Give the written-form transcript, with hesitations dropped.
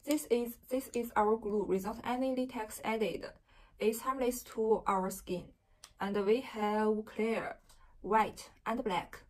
This is our glue without any latex added. It's harmless to our skin. And we have clear, white, and black.